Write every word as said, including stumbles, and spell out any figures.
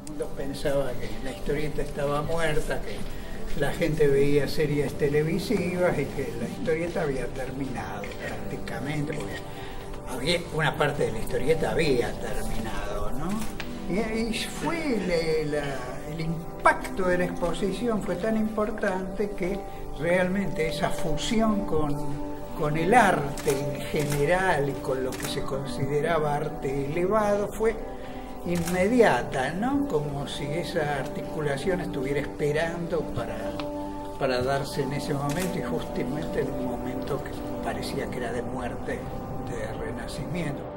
mundo pensaba que la historieta estaba muerta, que la gente veía series televisivas y que la historieta había terminado prácticamente, porque había, una parte de la historieta había terminado, ¿no? Y, y fue le, la, el impacto de la exposición fue tan importante que realmente esa fusión con, con el arte en general y con lo que se consideraba arte elevado fue inmediata, ¿no? Como si esa articulación estuviera esperando para, para darse en ese momento, y justamente en un momento que parecía que era de muerte, de renacimiento.